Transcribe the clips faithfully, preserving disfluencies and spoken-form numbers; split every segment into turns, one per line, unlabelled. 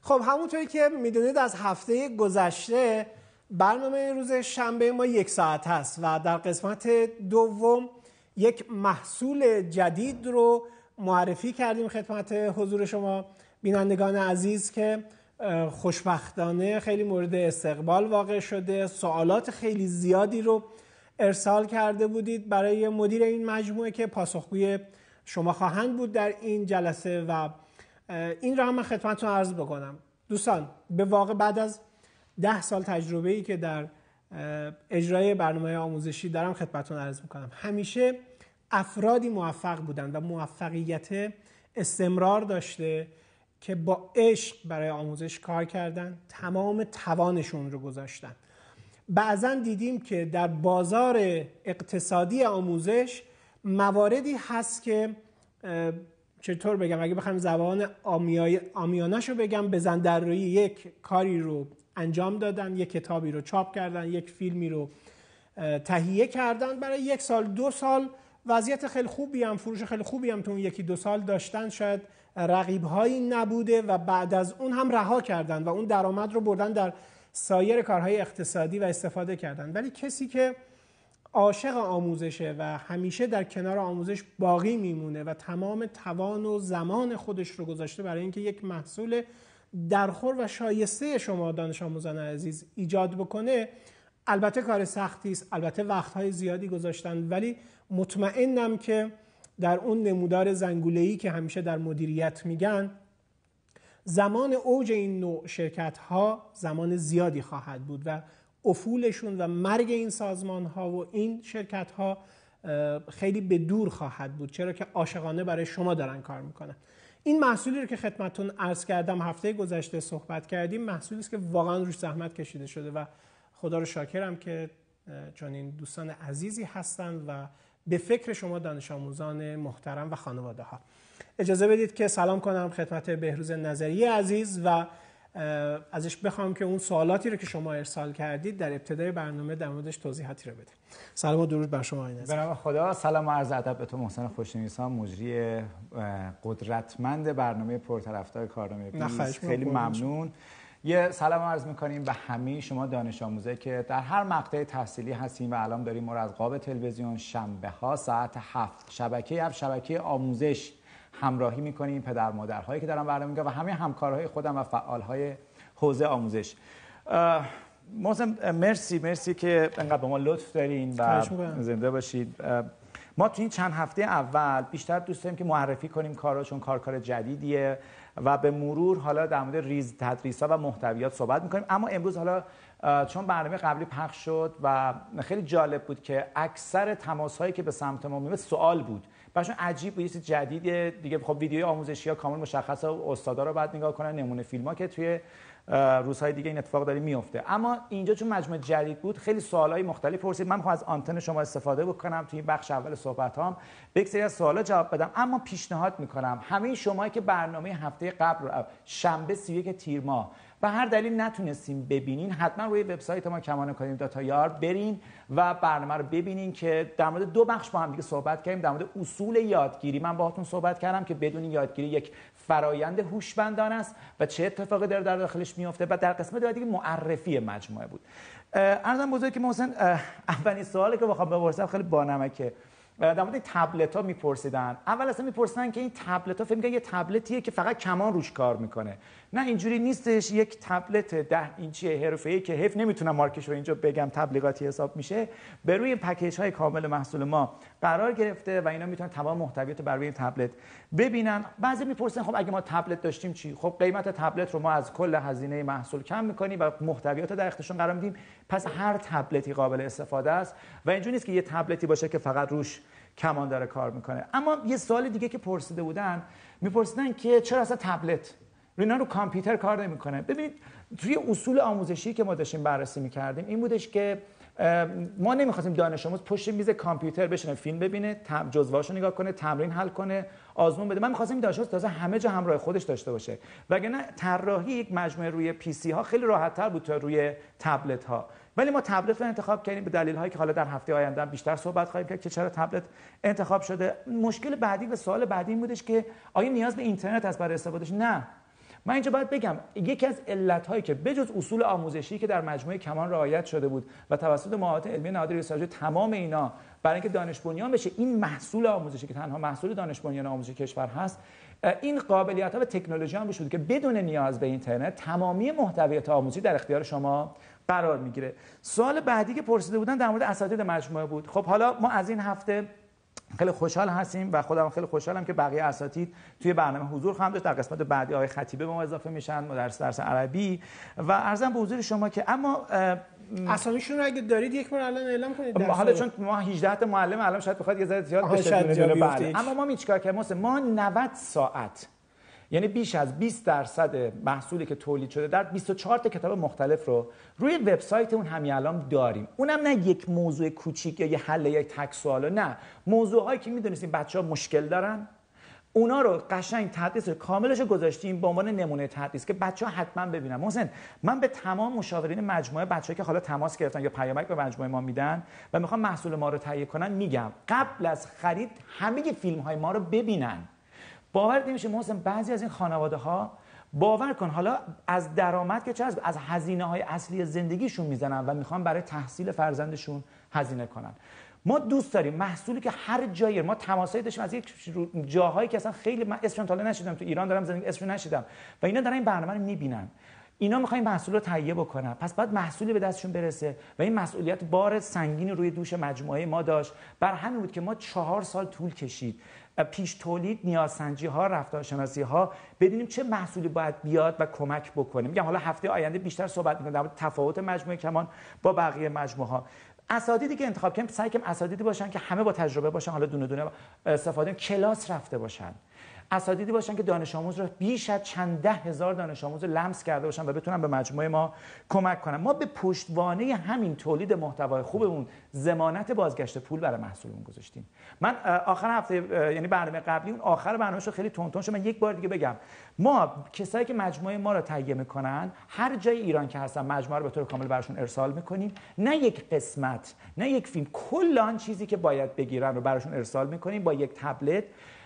خب همونطوری که میدونید از هفته گذشته برنامه روز شنبه ما یک ساعت هست و در قسمت دوم یک محصول جدید رو معرفی کردیم خدمت حضور شما بینندگان عزیز که خوشبختانه خیلی مورد استقبال واقع شده. سوالات خیلی زیادی رو ارسال کرده بودید برای مدیر این مجموعه که پاسخگوی شما خواهند بود در این جلسه و این را هم من خدمتتون عرض بکنم. دوستان به واقع بعد از ده سال تجربه‌ای که در اجرای برنامه آموزشی دارم خدمتتون عرض میکنم، همیشه افرادی موفق بودن و موفقیت استمرار داشته که با عشق برای آموزش کار کردن، تمام توانشون رو گذاشتن. بعضا دیدیم که در بازار اقتصادی آموزش مواردی هست که چطور بگم، اگه بخوام زبان عامیانه‌شو بگم، بزن در روی یک کاری رو انجام دادن، یک کتابی رو چاپ کردن، یک فیلمی رو تهیه کردن، برای یک سال دو سال وضعیت خیلی خوبی هم، فروش خیلی خوبی هم تو اون یکی دو سال داشتن، شاید رقیب‌هایی نبوده و بعد از اون هم رها کردن و اون درآمد رو بردن در سایر کارهای اقتصادی و استفاده کردن. ولی کسی که عاشق آموزشه و همیشه در کنار آموزش باقی میمونه و تمام توان و زمان خودش رو گذاشته برای اینکه یک محصول درخور و شایسته شما دانش آموزان عزیز ایجاد بکنه، البته کار سختی است، البته وقت‌های زیادی گذاشتن، ولی مطمئنم که در اون نمودار زنگوله‌ای که همیشه در مدیریت میگن، زمان اوج این نوع شرکت‌ها زمان زیادی خواهد بود و افولشون و مرگ این سازمان‌ها و این شرکت‌ها خیلی به دور خواهد بود، چرا که عاشقانه برای شما دارن کار میکنن. این محصولی رو که خدمتتون عرض کردم هفته گذشته صحبت کردیم، محصولی است که واقعا روش زحمت کشیده شده و خدا رو شاکرم که چون این دوستان عزیزی هستند و به فکر شما دانش آموزان محترم و خانواده ها. اجازه بدید که سلام کنم خدمت بهروز نظری عزیز و ازش بخوام که اون سوالاتی رو که شما ارسال کردید در ابتدای برنامه در موردش توضیحاتی رو بده. سلام و درود بر شما آقای نظری.
به نام خدا. سلام و عرض ادب به تو محسن خوشنویسان، مجری قدرتمند برنامه پرطرفدار کارنامه بیست. خیلی ممنون. یه سلام عرض می‌کنیم به همه شما دانش آموزایی که در هر مقطع تحصیلی هستیم و الان داریم ما رو از قاب تلویزیون شنبه ها ساعت هفت شبکه هفت شبکه آموزش همراهی می‌کنیم، پدر مادرهایی که دارن برنامه می‌گیرن و همه همکارهای خودم و فعالهای حوزه آموزش. محسن مرسی مرسی که انقدر به ما لطف دارین و زنده باشید. ما تو این چند هفته اول بیشتر دوست داریم که معرفی کنیم کارا، چون کار کار جدیدیه و به مرور حالا در مورد ریز تدریس‌ها و محتویات صحبت می‌کنیم. اما امروز حالا چون برنامه قبلی پخش شد و خیلی جالب بود که اکثر تماس‌هایی که به سمت ما میاد سوال بود، براشون عجیب بود، یه جدیدیه دیگه. خب ویدیوی آموزشی‌ها کامل مشخصه، استادا رو بعد نگاه کنن، نمونه فیلم‌ها که توی روزهای دیگه این اتفاق داره میفته. اما اینجا چون مجموعه جدید بود خیلی سوالای مختلف پرسید. من می‌خوام از آنتن شما استفاده بکنم توی بخش اول صحبتام به یک سری از سوالا جواب بدم. اما پیشنهاد می‌کنم همه شمایی که برنامه هفته قبل رو شنبه سی و یک تیر ماه به هر دلیل نتونستیم ببینین، حتما روی وبسایت ما کمان کاریم دات یار برین و برنامه رو ببینین که در مورد دو بخش با هم دیگه صحبت کردیم. در مورد اصول یادگیری من باهاتون صحبت کردم که بدون یادگیری یک فرایند هوشمندانه است و چه اتفاقی داره در داخلش میفته، و در قسمت دیگه معرفی مجموعه بود. عرضم بزرگی که محسن اولین سوالی که بخوام بپرسم خیلی بانمکه. در مورد تبلت‌ها میپرسیدن. اول اصلا میپرسیدن که این تبلت‌ها فکر می‌کنن یه تبلتیه که فقط کمان روش کار میکنه. نه، اینجوری نیستش. یک تبلت ده اینچی حرفه‌ای که حیف نمیتونم مارکش رو اینجا بگم، تبلیغاتی حساب میشه، به روی پکیج‌های کامل محصول ما قرار گرفته و اینا میتونن تمام محتویات بر روی این تبلت ببینن. بعضی میپرسن خب اگه ما تبلت داشتیم چی؟ خب قیمت تبلت رو ما از کل هزینه محصول کم میکنیم و محتویات رو در اختیارشون قرار میدیم. پس هر تبلتی قابل استفاده است و اینجوری نیست که یه تبلتی باشه که فقط روش کمان داره کار میکنه. اما یه سوال دیگه که پرسیده بودن، میپرسیدن که چرا اصلا تبلت اینا رو کامپیوتر کار نمیکنه. ببینید توی اصول آموزشی که ما داشتیم بررسی میکردیم این بودش که ما نمیخواستیم دانش آموز پشت میز کامپیوتر بشینه فیلم ببینه، جزوهاشو نگاه کنه، تمرین حل کنه، آزمون بده. من میخواستم دانش آموز تازه همه جا همراه خودش داشته باشه. وگرنه طراحی یک مجموعه روی پی سی ها خیلی راحت‌تر بود تا روی تبلت ها. ولی ما تبلت رو انتخاب کردیم به دلیل هایی که حالا در هفته آینده بیشتر صحبت خواهیم کرد که چرا تبلت انتخاب شده. مشکل بعدی و سوال بعدی این بودش که آیا نیاز به اینترنت هست برای استفادهش؟ نه. من اینجا باید بگم یکی از علت‌هایی که بجز اصول آموزشی که در مجموعه کمان رعایت شده بود و توسط معهد علمی نهادی ریاست تمام اینا برای اینکه دانش بنیان بشه این محصول آموزشی که تنها محصول دانش بنیان آموزشی کشور هست، این قابلیت‌ها و تکنولوژی هم بشه که بدون نیاز به اینترنت تمامی محتویات آموزشی در اختیار شما قرار میگیره. سوال بعدی که پرسیده بودن در مورد اساتید مجموعه بود. خب حالا ما از این هفته خیلی خوشحال هستیم و خودم خیلی خوشحالم که بقیه اساتید توی برنامه حضور خواهم داشت. در قسمت بعدی آقای خطیبه به ما اضافه میشن، مدرس درس عربی و عرضم به حضور شما که اما
اسامیشون رو اگه دارید یک بار الان اعلام کنید.
حالا چون ما هجده تا معلم الان شاید بخواد یه ذره زیاد بشه بعد، اما ما میچکار که ما نود ساعت یعنی بیش از بیست درصد محصولی که تولید شده در بیست و چهار تا کتاب مختلف رو روی وبسایت اون همین الان داریم. اونم نه یک موضوع کوچیک یا یه حل یک تک سوال، نه، موضوعایی که میدونستیم بچه‌ها مشکل دارن اونا رو قشنگ تدریس کاملش رو گذاشتیم به عنوان نمونه تدریس که بچه‌ها حتما ببینن. محسن من به تمام مشاورین مجموعه بچه‌ای که حالا تماس گرفتن یا پیامک به مجموعه ما میدن و میخوان محصول ما رو تهیه کنن میگم قبل از خرید همه فیلم‌های ما رو ببینن. باور نمیشه محسن بعضی از این خانواده‌ها باور کن حالا از درآمد که چه از از هزینه‌های اصلی زندگیشون میزنن و میخوان برای تحصیل فرزندشون هزینه کنن. ما دوست داریم محصولی که هر جایی ما تماسایی داشتیم از یک جاهایی که اصلا خیلی من اسمش تا نشیدم، تو ایران دارم زندگی اسمش نشیدم و اینا دارن این برنامه رو میبینن، اینا میخواین محصول رو تهیه بکنن، پس بعد محصولی به دستشون برسه و این مسئولیت بار سنگینی روی دوش مجموعه ما داشت. بر همین بود که ما چهار سال طول کشید پیش تولید نیازسنجی ها، رفتارشناسی ها، ببینیم چه محصولی باید بیاد و کمک بکنیم. میگم حالا هفته آینده بیشتر صحبت می‌کنم در مورد تفاوت مجموعه کمان با بقیه مجموعه ها. اساتیدی که انتخاب کردیم سعی کردیم اساتیدی باشن که همه با تجربه باشن، حالا دونه دونه استفاده کلاس رفته باشن، اساتیدی باشن که دانش آموز رو بیش از چند ده هزار دانش آموز رو لمس کرده باشن و بتونن به مجموعه ما کمک کنن. ما به پشتوانه همین تولید محتوای خوبمون ضمانت بازگشت پول برای محصولمون گذاشتیم. من آخر هفته یعنی برنامه قبلی اون آخر برنامه‌شو خیلی تونتون شد، من یک بار دیگه بگم ما کسایی که مجموعه ما رو تهیه میکنن هر جای ایران که هستن مجموعه رو به طور کامل براشون ارسال میکنیم، نه یک قسمت نه یک فیلم، کل آن چیزی که باید بگیرن رو براشون ارسال میکنیم با یک تبلت.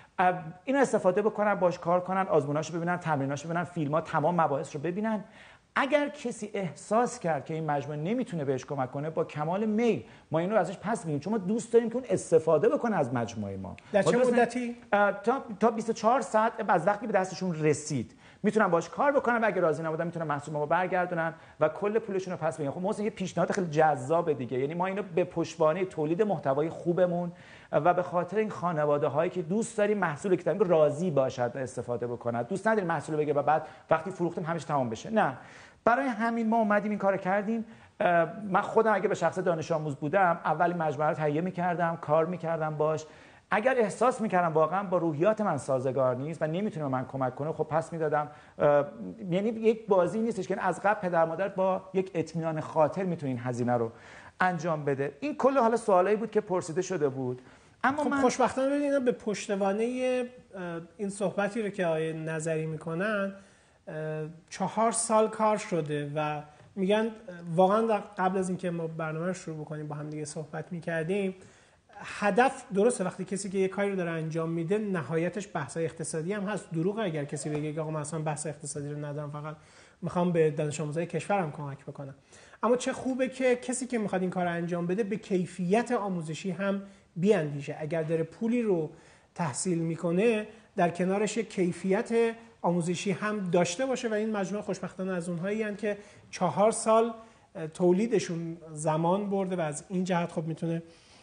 اینو استفاده بکنن، باش کار کنن، آزموناشو ببینن، تمریناشو ببینن، فیلم‌ها تمام مباحث رو ببینن. اگر کسی احساس کرد که این مجموعه نمیتونه بهش کمک کنه با کمال میل ما اینو ازش پس میگیریم، چون ما دوست داریم که اون استفاده بکنه از مجموعه ما.
در چه مدتی؟
تا تا بیست و چهار ساعت از وقتی به دستشون رسید میتونن باش کار بکنن و اگه راضی نبودن میتونن محصول ما برگردونن و کل پولشون رو پس بگیرن. خب محسن یه پیشنهاد خیلی جذاب دیگه، یعنی ما اینو به پشتوانه تولید محتوای خوبمون و به خاطر این خانواده هایی که دوست داریم محصولی که داریم راضی باشد استفاده بکنن، دوست نداریم محصول بگیره و بعد وقتی فروختیم همیشه تمام بشه. نه، برای همین ما اومدیم این کارو کردیم. من خودم اگه به شخص دانش آموز بودم اولین مجموعه رو تهیه می‌کردم، کار می‌کردم باش. اگر احساس می‌کردم واقعا با روحیات من سازگار نیست و نمیتونه من کمک کنه، خب پس میدادم. یعنی یک بازی نیستش که از قبل پدر مادر با یک اطمینان خاطر میتونه این هزینه رو انجام بده. این کل حالا سوالایی بود که پرسیده شده بود. اما
خب
من
خوشبختانه ببینید اینا به پشتوانه این صحبتی رو که آقای نظری میکنن چهار سال کار شده و میگن واقعا قبل از اینکه ما برنامه رو شروع بکنیم با هم دیگه صحبت میکردیم، هدف درسته وقتی کسی که یه کاری رو داره انجام میده نهایتش بحث اقتصادی هم هست. دروغه اگر کسی بگه آقا من اصلا بحث اقتصادی رو ندارم، فقط میخوام به دانش آموزای کشورم کمک بکنم. اما چه خوبه که کسی که میخواد این کار رو انجام بده به کیفیت آموزشی هم بیاندیشه. اگر داره پولی رو تحصیل میکنه در کنارش یک کیفیت آموزشی هم داشته باشه و این مجموعه خوشبختانه از اونهایی هستند که چهار سال تولیدشون زمان برده و از این جهت خب میتونه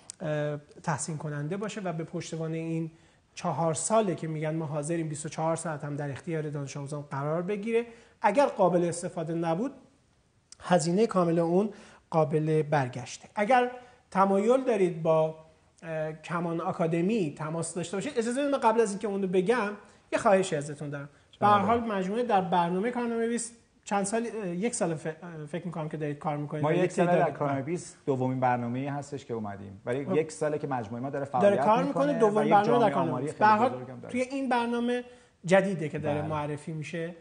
تحسین کننده باشه و به پشتوانه این چهار ساله که میگن ما حاضریم بیست و چهار ساعت هم در اختیار دانش آموزان قرار بگیره. اگر قابل استفاده نبود هزینه کامل اون قابل برگشته. اگر تمایل دارید با کمان آکادمی تماس داشته باشید، اجازه بدید من قبل از اینکه اون رو بگم یه خواهشی ازتون دارم. به هر حال مجموعه در برنامه کارنامه‌نویس چند سال یک سال فکر می‌کنم که دارید کار می‌کنید.
ما یک سال در کارنامه‌نویس دومین برنامه‌ای هستش که اومدیم. ولی خب. یک ساله که مجموعه ما داره فعالیت
داره کار می‌کنه، دومین برنامه در کارنامه‌نویس. به هر حال توی این برنامه جدیده که داره بله. معرفی میشه.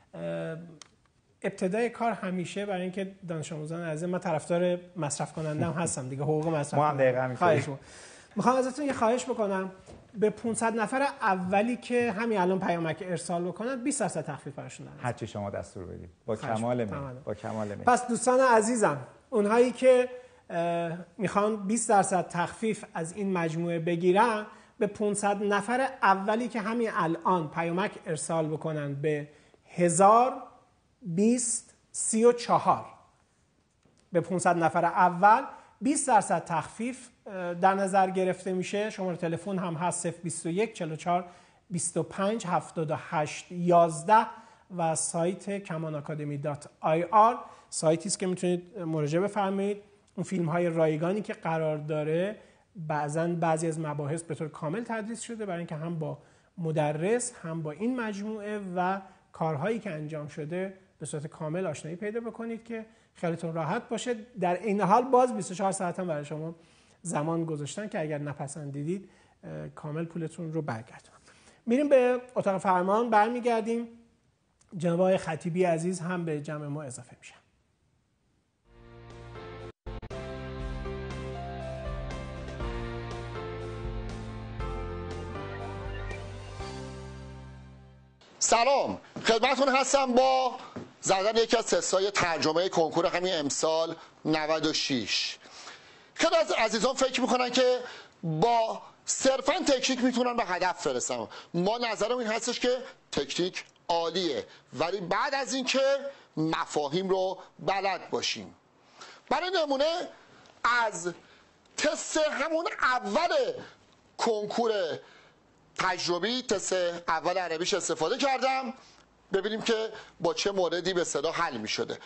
ابتدای کار همیشه برای اینکه دانش آموزان عزیز، من طرفدار مصرف کننده هم هستم دیگه، حقوق مصرف
ما هم دقیقاً می‌خوایم.
میخوام ازتون یه خواهش بکنم، به پانصد نفر اولی که همین الان پیامک ارسال بکنن بیست درصد تخفیف براشون دارم.
هرچی شما دستور بدید. با کمال میل. با کمال میل.
پس دوستان عزیزم، اونهایی که میخوان بیست درصد تخفیف از این مجموعه بگیرن، به پانصد نفر اولی که همین الان پیامک ارسال بکنن به هزار بیست سی و چهار، به پانصد نفر اول بیست درصد تخفیف در نظر گرفته میشه. شماره تلفن هم هست صفر بیست و یک چهل و چهار بیست و پنج هفتاد و هشت یازده و سایت کمان آکادمی دات آی آر سایتی است که میتونید مراجعه بفرمایید. اون فیلم های رایگانی که قرار داره بعضاً بعضی از مباحث به طور کامل تدریس شده برای اینکه هم با مدرس هم با این مجموعه و کارهایی که انجام شده به صورت کامل آشنایی پیدا بکنید که خیلیتون راحت باشه. در این حال باز بیست و چهار ساعت هم برای شما زمان گذاشتن که اگر نپسندیدید کامل پولتون رو برگردون. میریم به اتاق فرمان، برمیگردیم. جناب آقای خطیبی عزیز هم به جمع ما اضافه میشن.
سلام، خدمتتون هستم با زدن یکی از تست‌های ترجمه کنکور همین امسال نود و شش. خیلی از عزیزان فکر میکنن که با صرفاً تکنیک میتونن به هدف برسن. ما نظرم این هستش که تکنیک عالیه، ولی بعد از این که مفاهیم رو بلد باشیم. برای نمونه از تست همون اول کنکور تجربی، تست اول عربیش استفاده کردم، ببینیم که با چه موردی به صدا حل می شده.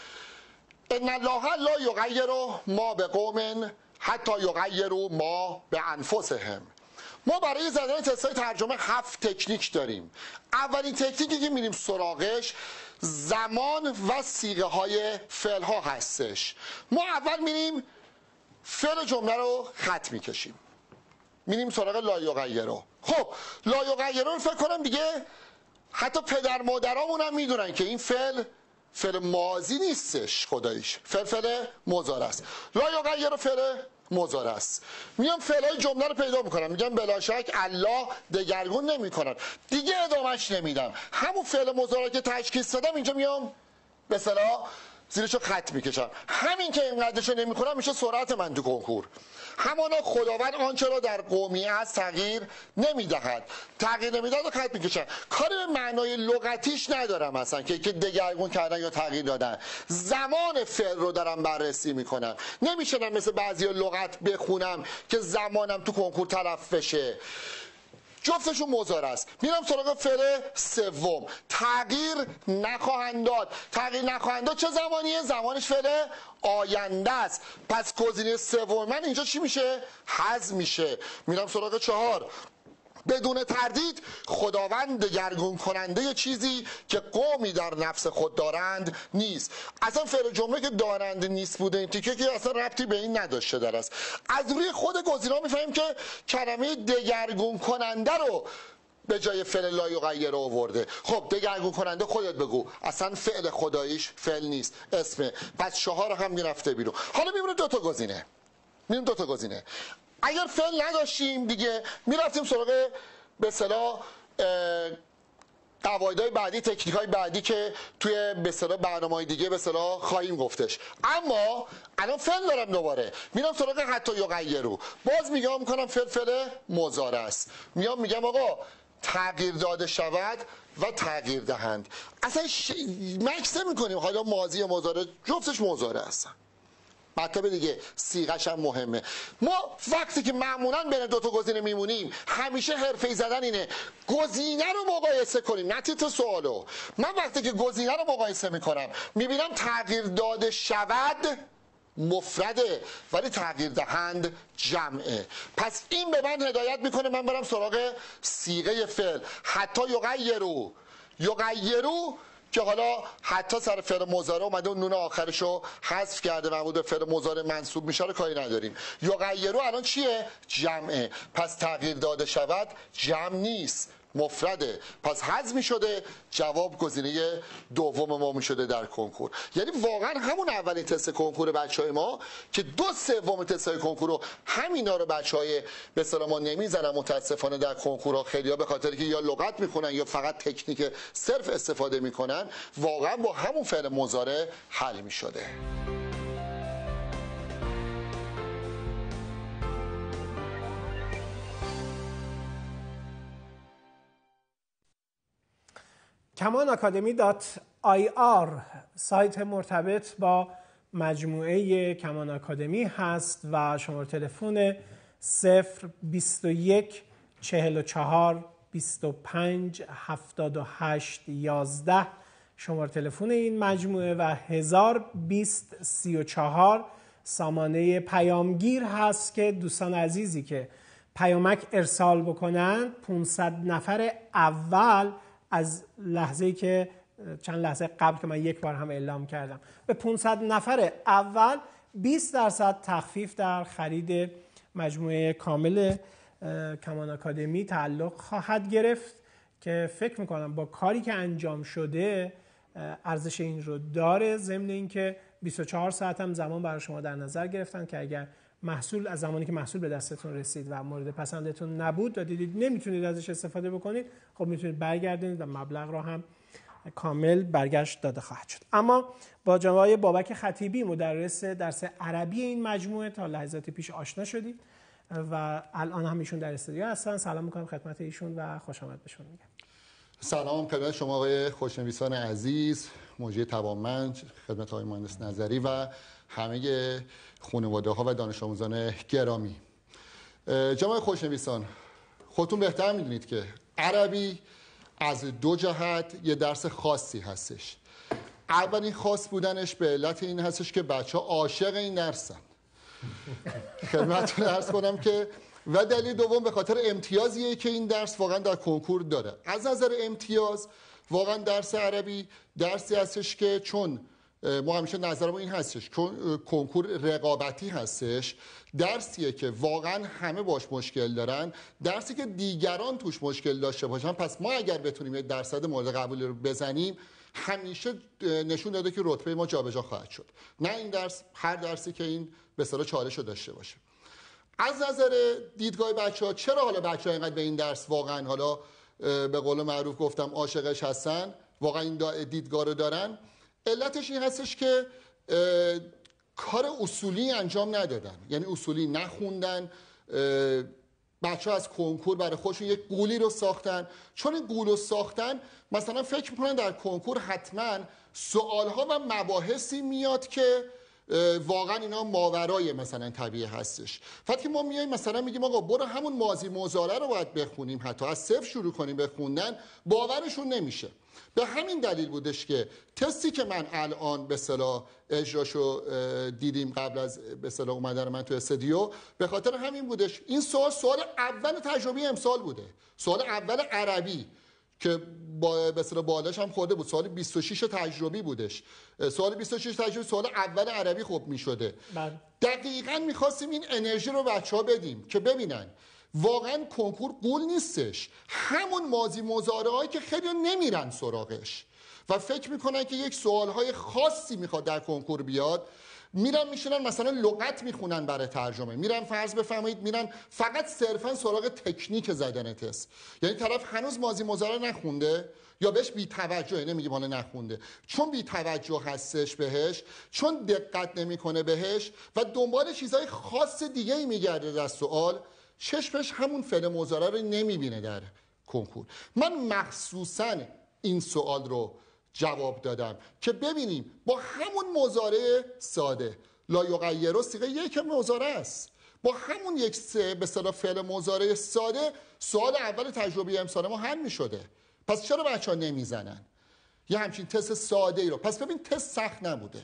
ان الله لا یغیر ما بقوم حتی یغیروا ما بانفسهم. ما برای زدن تست‌های ترجمه هفت تکنیک داریم. اولین تکنیکی که میریم سراغش زمان و صیغه های فعل ها هستش. ما اول میریم فعل جمله رو خط میکشیم، میریم سراغ لا یغیروا. خب لا یغیروا رو فکر کنم دیگه حتی پدر مادرامون هم میدونن که این فعل فعل ماضی نیستش، خداییش فعل فعل مضارع است. لا یغیروا فعل مضارع است. میام فعلای جمله رو پیدا میکنم، میگم بلا شک الله دگرگون نمیکنن، دیگه ادامهش نمیدم. همون فعل مضارع که تشخیص دادم اینجا میام به اصطلاح زیرشو خط میکشم. همین که اینقدرشو نمیکنم میشه سرعت من تو کنکور. همانا خداوند آنچه را در قومیه هست تغییر نمیدهد، تغییر نمیدهد و خط میکشن. کاری به معنای لغتیش ندارم اصلا که که دگرگون کردن یا تغییر دادن. زمان فعل رو دارم بررسی میکنم. نمیشه مثل بعضی لغت بخونم که زمانم تو کنکور تلف بشه. جفتشون مضارع است. میرم سراغ فعل سوم، تغییر نخواهند داد. تغییر نخواهند داد چه زمانیه؟ زمانش فعل آینده است. پس گزینه سوم من اینجا چی میشه؟ حذف میشه. میرم سراغ چهار، بدون تردید خداوند دگرگون کننده چیزی که قومی در نفس خود دارند نیست. اصلا فعل جمله که دارند نیست بوده این تیکه که اصلا ربطی به این نداشته در است. از روی خود گزینه‌ها میفهمیم که کلمه دگرگون کننده رو به جای فعل لا یغیروا آورده. خب دگرگون کننده خودت بگو، اصلا فعل خداییش فعل نیست، اسمه. پس چهار هم میرفته بیرون. حالا میمونه دو تا گزینه. میمونه دو تا گزینه. اگر فعل نداشتیم دیگه میرفتیم سراغ به اصطلاح قواعدهای بعدی، تکنیک‌های بعدی که توی به اصطلاح برنامه‌های دیگه به اصطلاح خواهیم گفتش. اما الان فعل دارم، دوباره میرم سراغ حتی یغیروا. باز میگم میکنم فعل فعل مضارع است. میام میگم آقا تغییر داده شود و تغییر دهند. اصلا ش... مکس نمی‌کنیم حالا ماضی مضارع، جفتش مضارع هستن. مطلب دیگه صیغه‌ش هم مهمه. ما وقتی که معمولاً بین دو تا گزینه میمونیم همیشه حرفه‌ای زدن اینه گزینه رو مقایسه کنیم، نه تیتر سوالو. من وقتی که گزینه رو مقایسه میکنم میبینم تغییر داده شود مفرده ولی تغییر دهند جمعه. پس این به من هدایت میکنه من برم سراغ صیغه فعل حتی یغیروا. یغیروا که حالا حتی سر فعل مضارع اومده و نون آخرشو حذف کرده و به فعل مضارع منصوب میشه رو کاری نداریم. یغیروا الان چیه؟ جمعه. پس تغییر داده شود جمع نیست، مفرده، پس حذف می‌شده. جواب گزینه دوم ما می‌شده در کنکور. یعنی واقعا همون اولین تست کنکور بچهای ما که دو سوم تست‌های کنکور رو همینا رو بچهای به اصطلاح ما نمیزنن متاسفانه در کنکورها، خیلی‌ها به خاطر که یا لغت میخونن یا فقط تکنیک صرف استفاده میکنن، واقعا با همون فعل مضارع حل می‌شده.
کمان آکادمی دات آی آر سایت مرتبط با مجموعه کمان آکادمی هست و شماره تلفن صفر بیست و یک چهل و چهار بیست و پنج هفتاد و هشت یازده شماره تلفن این مجموعه و هزار و بیست سی و چهار سامانه پیامگیر هست که دوستان عزیزی که پیامک ارسال بکنن پانصد نفر اول از لحظه‌ای که چند لحظه قبل که من یک بار هم اعلام کردم به پانصد نفر اول بیست درصد تخفیف در خرید مجموعه کامل کمان آکادمی تعلق خواهد گرفت که فکر میکنم با کاری که انجام شده ارزش این رو داره. ضمن اینکه بیست و چهار ساعت هم زمان برای شما در نظر گرفتن که اگر محصول از زمانی که محصول به دستتون رسید و مورد پسندتون نبود و دیدید نمیتونید ازش استفاده بکنید، خب میتونید برگردونید و مبلغ رو هم کامل برگشت داده خواهد شد. اما با جناب آقای بابک خطیبی مدرس درس عربی این مجموعه تا لحظات پیش آشنا شدید و الان هم ایشون در استودیو هستن. سلام میکنم خدمت ایشون و خوش آمد بهشون میگم.
سلام خدمت شما آقای خوشنویسان عزیز، مجری توانمند، خدمت آقای مهندس نظری و همه خانواده ها و دانش آموزان گرامی. جناب خوشنویسان، خودتون بهتر میدونید که عربی از دو جهت یه درس خاصی هستش. اولین خاص بودنش به علت این هستش که بچه ها عاشق این درسن. خدمتتون عرض کنم که و دلیل دوم به خاطر امتیازیه که این درس واقعا در کنکور داره. از نظر امتیاز واقعا درس عربی درسی هستش که چون ما همیشه نظر ما این هستش کنکور رقابتی هستش، درسیه که واقعا همه باش مشکل دارن، درسی که دیگران توش مشکل داشته باشن. پس ما اگر بتونیم یه درصد مورد قبول رو بزنیم همیشه نشون داده که رتبه ما جابجا خواهد شد. نه این درس هر درسی که این به اصطلاح چالش رو داشته باشه. از نظر دیدگاه بچه‌ها چرا حالا بچه‌ها اینقدر به این درس واقعا حالا به قول معروف گفتم عاشقش هستن، واقعا این دیدگاه رو دارن؟ علتش این هستش که کار اصولی انجام ندادن، یعنی اصولی نخوندن. بچه ها از کنکور برای خودشون یک قولی رو ساختن. چون این قول رو ساختن مثلا فکر میکنن در کنکور حتما سوالها و مباحثی میاد که واقعا اینا ماورای مثلا طبیعی هستش. وقتی ما میایم مثلا میگیم آقا برو همون ماضی مضارع رو باید بخونیم، حتی از صفر شروع کنیم بخوندن، باورشون نمیشه. به همین دلیل بودش که تستی که من الان به اصطلاح اجراشو دیدیم قبل از به اصطلاح اومدن من تو استودیو، به خاطر همین بودش. این سوال سوال اول تجربی امسال بوده، سوال اول عربی که با به اصطلاح بالاش هم خورده بود، سوال بیست و شش تجربی بودش. سوال بیست و شش تجربی سوال اول عربی خوب میشده. دقیقاً می‌خواستیم این انرژی رو بچه‌ها بدیم که ببینن واقعا کنکور قول نیستش، همون ماضی مضارعایی که خیلی نمیرن سراغش و فکر میکنن که یک سوالهای خاصی میخواد در کنکور بیاد، میرن میشنن مثلا لغت میخونن برای ترجمه، میرن فرض بفرمایید میرن فقط صرفا سراغ تکنیک زدن تست. یعنی طرف هنوز ماضی مضارع نخونده یا بهش بی توجهه، نمیگیم حالا نخونده، چون بی توجه هستش بهش، چون دقت نمیکنه بهش و دنبال چیزهای خاص دیگه ای میگرده در سوال، چشمش همون فعل مضارع رو نمیبینه در کنکور. من مخصوصا این سوال رو جواب دادم که ببینیم با همون مضارع ساده، لا یغیرو صیغه یک مضارع است، با همون یک سه به اصطلاح فعل مضارع ساده سوال اول تجربی امسال ما حل میشده. پس چرا بچه‌ها نمیزنن یه همچین تست ساده ای رو؟ پس ببین تست سخت نبوده،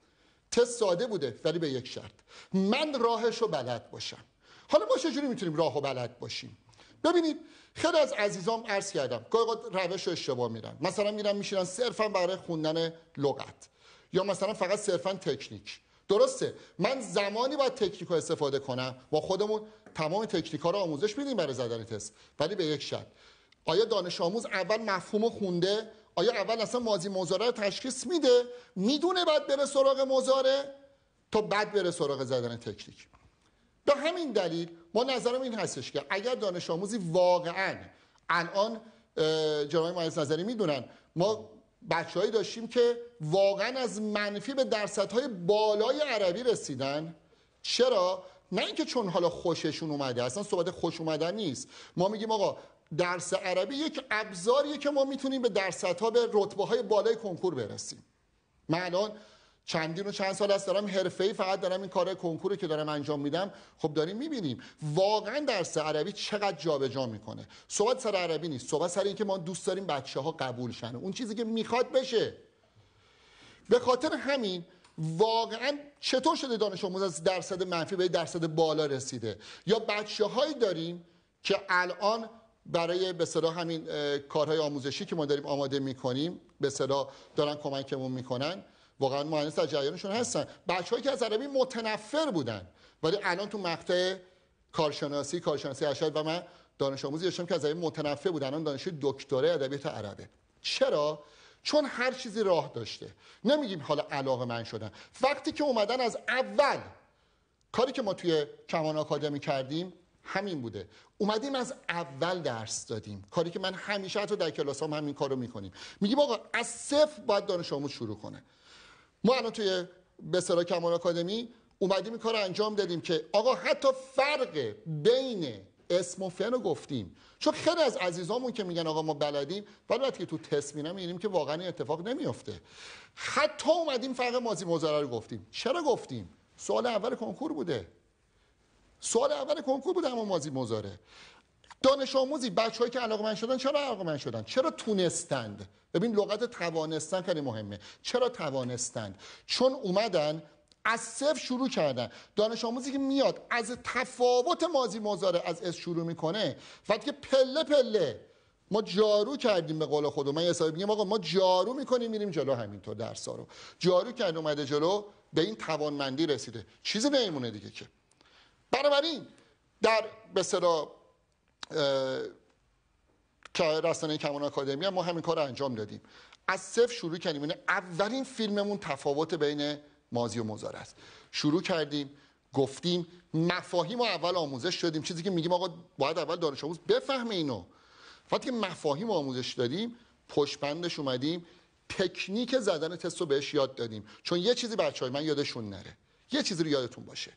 تست ساده بوده، ولی به یک شرط، من راهش رو بلد باشم. حالا ما چجوری میتونیم راه و بلد باشیم؟ ببینید خیلی از عزیزام عرض کردم گاهی اوقات روش اشتباه میرن، مثلا میرن میشینن صرفا برای خوندن لغت یا مثلا فقط صرفا تکنیک. درسته من زمانی باید تکنیک رو استفاده کنم، با خودمون تمام تکنیک ها رو آموزش میدیم برای زدن تست، ولی به یک شرط، آیا دانش آموز اول مفهوم رو خونده؟ آیا اول اصلا ماضی مضارع رو تشخیص میده؟ میدونه بعد بره سراغ مضارع تا بعد بره سراغ زدن تکنیک؟ به همین دلیل ما نظرم این هستش که اگر دانش آموزی واقعا الان جناب مهندس نظری میدونن ما بچه‌هایی داشتیم که واقعا از منفی به درصدهای بالای عربی رسیدن. چرا؟ نه اینکه چون حالا خوششون اومده، اصلا صحبت خوش اومدن نیست. ما میگیم آقا درس عربی یک ابزاریه که ما میتونیم به درصدها به رتبه‌های بالای کنکور برسیم. من الان چندین و چند سال است دارم حرفه‌ای فقط دارم این کارهای کنکوری که دارم انجام میدم. خب داریم میبینیم واقعا درس عربی چقدر جابجا میکنه. صحبت سر عربی نیست، صحبت سر این که ما دوست داریم بچه‌ها قبول شن، اون چیزی که میخواد بشه. به خاطر همین واقعا چطور شده دانش آموز از درصد منفی به درصد بالا رسیده؟ یا بچه‌هایی داریم که الان برای به اصطلاح همین کارهای آموزشی که ما داریم آماده میکنیم به اصطلاح دارن کمکمون میکنن، واقعا مهندس در جریانشون هستن، بچه‌هایی که از عربی متنفر بودن ولی الان تو مقطع کارشناسی کارشناسی ارشد و من دانش آموزی داشتم که از عربی متنفر بودن، الان دانشجوی دکترای ادبیات عربه. چرا؟ چون هر چیزی راه داشته. نمیگیم حالا علاقه من شدن، وقتی که اومدن از اول کاری که ما توی کمان آکادمی کردیم همین بوده، اومدیم از اول درس دادیم، کاری که من همیشه حتی در کلاسام همین کارو میکنیم. میگیم آقا از صفر باید دانش آموز شروع کنه. ما الان توی به اصطلاح کمان آکادمی اومدیم این کارو انجام دادیم که آقا حتی فرق بین اسم و فعل رو گفتیم، چون خیلی از عزیزامون که میگن آقا ما بلدیم ولی وقتی که تو تست میرن میبینیم که واقعا این اتفاق نمیفته. حتی اومدیم فرق ماضی مضارع رو گفتیم. چرا گفتیم؟ سوال اول کنکور بوده. سوال اول کنکور بوده اما ماضی مضارع. دانش آموزی بچه‌هایی که علاقه‌مند شدن چرا علاقه‌مند شدن؟ چرا تونستند؟ ببین لغت توانستن خیلی مهمه. چرا توانستند؟ چون اومدن از صفر شروع کردن. دانش آموزی که میاد از تفاوت ماضی مضارع از اس شروع میکنه، وقتی که پله پله ما جارو کردیم به قول خودم، من یه حسابی میگم آقا ما جارو میکنیم میریم جلو، همینطور درس‌ها رو جارو کرد اومده جلو، به این توانمندی رسیده، چیزی نمیمونه دیگه که. بنابراین در به اصطلاح که رسانه کمان آکادمی هم ما همین کار رو انجام دادیم، از صفر شروع کردیم. یعنی اولین فیلممون تفاوت بین ماضی و مضارع است. شروع کردیم گفتیم مفاهیم رو اول آموزش دادیم، چیزی که میگیم آقا باید اول دانش آموز بفهمه اینو. وقتی که مفاهیم آموزش دادیم پشت بندش اومدیم تکنیک زدن تست رو بهش یاد دادیم. چون یه چیزی بچه‌های من یادشون نره، یه چیزی رو یادتون باشه،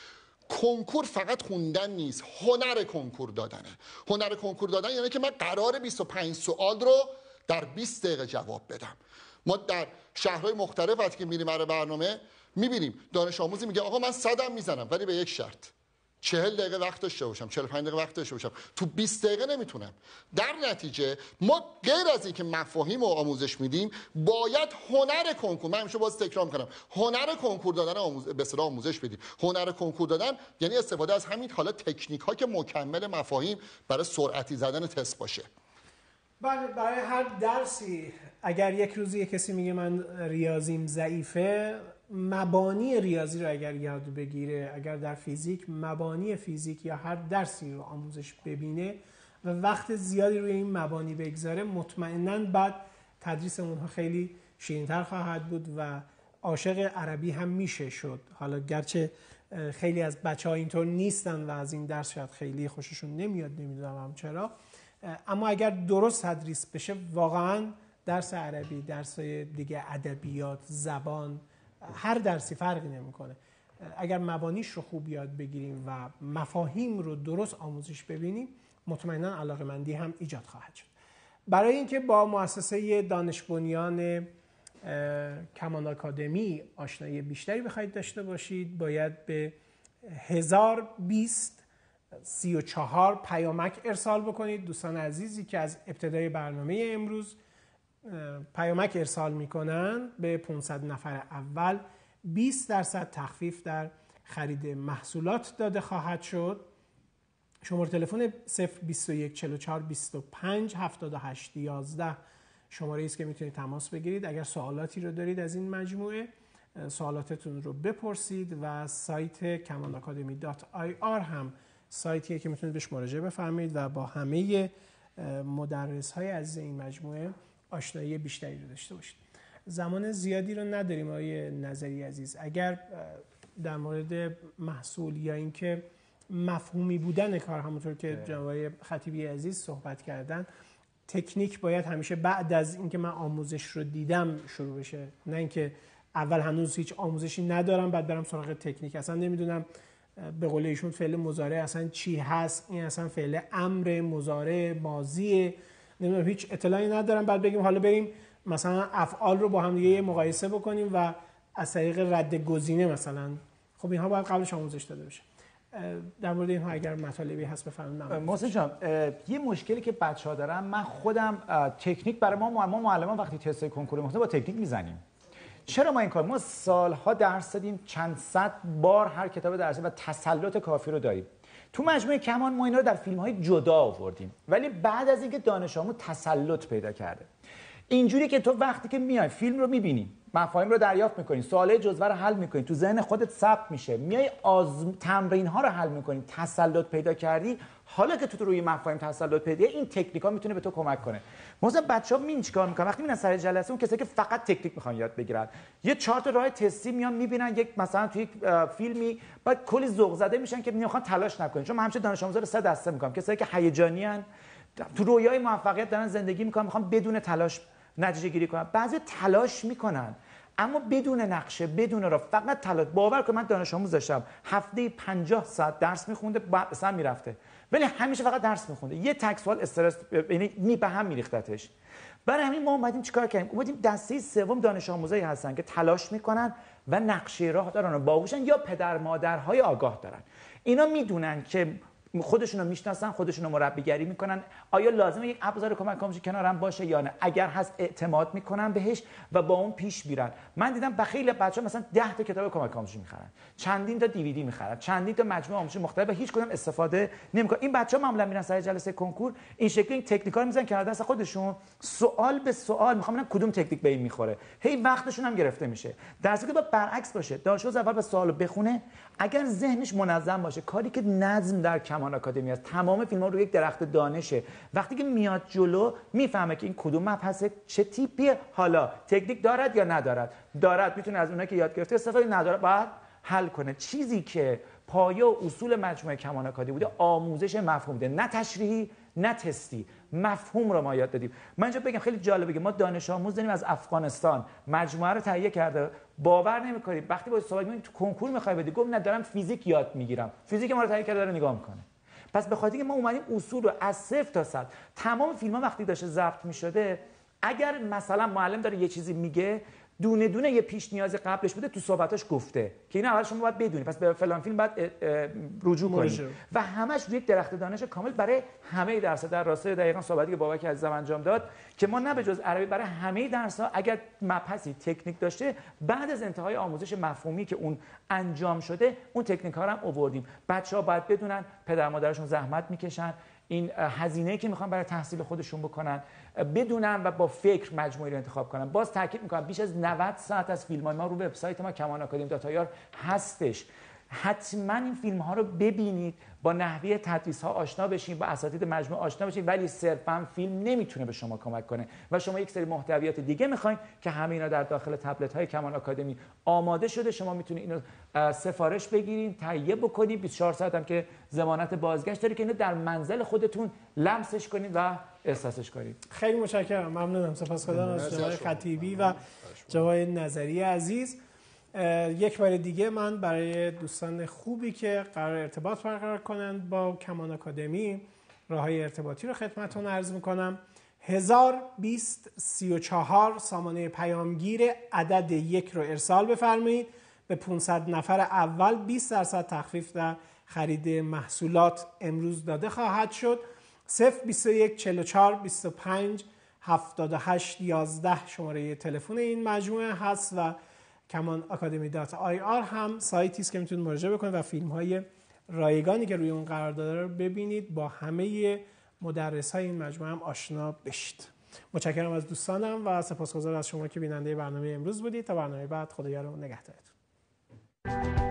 کنکور فقط خوندن نیست، هنر کنکور دادنه. هنر کنکور دادن یعنی که من قرار بیست و پنج سوال رو در بیست دقیقه جواب بدم. ما در شهرهای مختلف وقتی که میریم برای برنامه میبینیم دانش آموزی میگه آقا من صدم میزنم ولی به یک شرط، چهل دقیقه وقت داشته باشم، چهل و پنج دقیقه وقت داشته باشم، تو بیست دقیقه نمیتونم. در نتیجه ما غیر از اینکه مفاهیم رو آموزش میدیم باید هنر کنکور، من همیشه باز تکرار میکنم، هنر کنکور دادن آموز... به اصطلاح آموزش بدیم. هنر کنکور دادن یعنی استفاده از همین حالا تکنیک ها که مکمل مفاهیم برای سرعتی زدن تست باشه.
بله، برای هر درسی اگر یک روزی یک کسی میگه من ریاضیم ضعیفه، مبانی ریاضی رو اگر یاد بگیره، اگر در فیزیک مبانی فیزیک یا هر درسی رو آموزش ببینه و وقت زیادی روی این مبانی بگذاره، مطمئناً بعد تدریس اونها خیلی شیرین‌تر خواهد بود و عاشق عربی هم میشه شد. حالا گرچه خیلی از بچه‌ها اینطور نیستن و از این درس شاید خیلی خوششون نمیاد، نمیدونم چرا، اما اگر درست تدریس بشه واقعاً درس عربی، درس دیگه ادبیات، زبان، هر درسی فرقی نمیکنه، اگر مبانیش رو خوب یاد بگیریم و مفاهیم رو درست آموزش ببینیم مطمئنا علاقه‌مندی هم ایجاد خواهد شد. برای اینکه با مؤسسه دانش بنیان کمان آکادمی آشنایی بیشتری بخواید داشته باشید باید به هزار و بیست سی و چهار پیامک ارسال بکنید. دوستان عزیزی که از ابتدای برنامه امروز پیامک ارسال میکنن به پانصد نفر اول بیست درصد تخفیف در خرید محصولات داده خواهد شد. شماره تلفن صفر بیست و یک چهل و چهار بیست و پنج هفتاد و هشت یازده شماره است که میتونید تماس بگیرید. اگر سوالاتی رو دارید از این مجموعه سوالاتتون رو بپرسید و سایت کمان آکادمی دات آی آر هم سایتیه که میتونید بهش مراجعه بفرمایید و با همه مدرس های عزیز این مجموعه آشنایی بیشتری رو داشته باشید. زمان زیادی رو نداریم آقای نظری عزیز. اگر در مورد محصول یا اینکه مفهومی بودن کار، همونطور که جناب خطیبی عزیز صحبت کردن، تکنیک باید همیشه بعد از اینکه من آموزش رو دیدم شروع بشه، نه اینکه اول هنوز هیچ آموزشی ندارم بعد برم سراغ تکنیک. اصلا نمیدونم به قول ایشون فعل مضارع اصلا چی هست، این اصلا فعل امر، مضارع، ماضی، نمیدونم، هیچ اطلاعی ندارم بعد بگیم حالا بریم مثلا افعال رو با هم دیگه مقایسه بکنیم و از طریق رد گزینه مثلا. خب اینها باید قبلش آموزش داده بشه. در مورد اینها اگر مطالبی هست بفرمایید.
محسن جان، یه مشکلی که بچه‌ها دارن، من خودم تکنیک برای ما ما معلمان وقتی تست کنکور محتوا با تکنیک میزنیم. چرا ما این کار؟ ما سالها درس دادیم، چند صد بار هر کتاب درسی و تسلط کافی رو داریم. تو مجموعه کمان ما اینا رو در فیلم‌های جدا آوردیم، ولی بعد از اینکه دانش آموز تسلط پیدا کرده، اینجوری که تو وقتی که میای فیلم رو می‌بینی، مفاهیم رو دریافت می‌کنی، سوالای جزوه رو حل می‌کنی، تو ذهن خودت ثبت میشه، میای آزم... تمرین‌ها رو حل می‌کنی، تسلط پیدا کردی. حالا که تو, تو روی مفاهیم تسلط پیدا، این تکنیک‌ها میتونه به تو کمک کنه. مثلا بچه‌ها می‌بینن چیکار می‌کنن وقتی میرن سر جلسه، اون کسایی که فقط تکنیک می‌خوان یاد بگیرن، یه چهار تا راه تستی میان می‌بینن یک مثلا تو یک فیلمی بعد کلی ذوق زده میشن که میخوان تلاش نکنن. چون من همیشه دانش آموزا رو سه دسته می‌کنم: کسایی که هیجانی ان، تو رویای موفقیت دارن زندگی می‌کنن، می‌خوان بدون تلاش نتیجه گیری کنن. بعضی تلاش می‌کنن اما بدون نقشه، بدون راه، فقط تلاش. باور کن من دانش آموز داشتم هفته پنجاه ساعت درس می‌خونده، اصلا میرفته، ولی همیشه فقط درس می‌خونده، یه تک سوال استرس، یعنی می به هم می‌ریختتش. برای همین ما اومدیم چیکار کردیم؟ اومدیم دسته سوم دانش آموزایی هستن که تلاش می‌کنن و نقشه راه دارن و باهوشن، یا پدر مادرهای آگاه دارن. اینا میدونن که خودشون رو میشناسن، خودشون رو مربیگری میکنن، آیا لازمه یک ابزار کمک آموزشی کنارم باشه یا نه، اگر هست اعتماد میکنن بهش و با اون پیش میرن. من دیدم به خیلی بچه‌ها مثلا ده تا کتاب کمک آموزشی میخرن، چندین تا دیویدی میخرن، چندین تا مجموعه آموزشی مختلف و هیچ کدوم استفاده نمیکنن. این بچه‌ها معمولا میرن سر جلسه کنکور این شکلی این تکنیکا رو میزنن کنار دست خودشون، سوال به سوال میخوام ببینم کدوم تکنیک به این میخوره، هی وقتشون هم گرفته میشه. درسی که با برعکس باشه، دانش آموز اول به سوال بخونه، اگر ذهنش منظم باشه، کاری که نظم در کمان آکادمی است، تمام فیلم‌ها رو یک درخت دانشه، وقتی که میاد جلو میفهمه که این کدوم مبحث چه تیپیه، حالا تکنیک دارد یا ندارد، دارد میتونه از اونایی که یاد گرفته استفاده، نداره باید حل کنه. چیزی که پایه و اصول مجموعه کمان آکادمی بوده آموزش مفهوم ده، نه تشریحی نه تستی، مفهوم رو ما یاد دادیم. من اینجا بگم خیلی جالبه که ما دانش آموز داریم از افغانستان، مجموعه رو تهیه کرده، باور نمی‌کنید وقتی با صحبت می‌کنیم تو کنکور می‌خوای بدی، گفت نه دارم فیزیک یاد می‌گیرم، فیزیک ما رو تهیه کرده داره نگاه می‌کنه. پس به خاطر اینکه ما اومدیم اصول رو از صفر تا صد، تمام فیلم‌ها وقتی داشته ضبط می‌شده، اگر مثلا معلم داره یه چیزی میگه، دونه دونه یه پیش نیاز قبلش بوده تو صحبتاش گفته که اینا اول شما باید بدونید، پس به فلان فیلم باید رجوع کنید و همش روی درخت دانش کامل برای همه درس‌ها. در راستای دقیقاً صحبتی که بابک عزیزم انجام داد که ما نه به جز عربی، برای همه درس‌ها اگر مبحثی تکنیک داشته، بعد از انتهای آموزش مفهومی که اون انجام شده، اون تکنیک‌ها رو هم آوردیم. بچه‌ها باید بدونن پدر مادرشون زحمت می‌کشن، این هزینه‌ای که میخوان برای تحصیل خودشون بکنن بدونن و با فکر مجموعی رو انتخاب کنن. باز تاکید میکنم بیش از نود ساعت از فیلم‌های ما رو وبسایت ما کمان آکادمی دات آی آر هستش. حتما این فیلم ها رو ببینید، با نحوه تدریس ها آشنا بشین، با اساتید مجموعه آشنا بشین، ولی صرفا فیلم نمیتونه به شما کمک کنه و شما یک سری محتویات دیگه میخواین که همه اینا در داخل تبلت های کمان آکادمی آماده شده. شما میتونید اینو سفارش بگیرین، تهیه بکنید، بیست و چهار ساعت هم که ضمانت بازگشت داره که اینو در منزل خودتون لمسش کنید و احساسش کنید.
خیلی متشکرم، ممنونم، سپاسگزارم از جناب خطیبی و جناب نظری عزیز. یک بار دیگه من برای دوستان خوبی که قرار ارتباط برقرار کنند با کمان آکادمی راههای ارتباطی رو خدمتتون عرض میکنم. هزار و بیست سی و چهار سامانه پیامگیر عدد یک رو ارسال بفرمایید. به پانصد نفر اول بیست درصد تخفیف در خرید محصولات امروز داده خواهد شد. صفر بیست و یک چهل و چهار بیست و پنج هفتاد و هشت یازده شماره تلفن این مجموعه هست و کمان آکادمی دات آی آر هم سایتی است که میتونید مراجعه بکنید و فیلم های رایگانی که روی اون قرار داده رو ببینید، با همه مدرس های این مجموعه هم آشنا بشید. متشکرم از دوستانم و سپاسگزارم از شما که بیننده برنامه امروز بودید. تا برنامه بعد، خدایا رو نگهدارتون.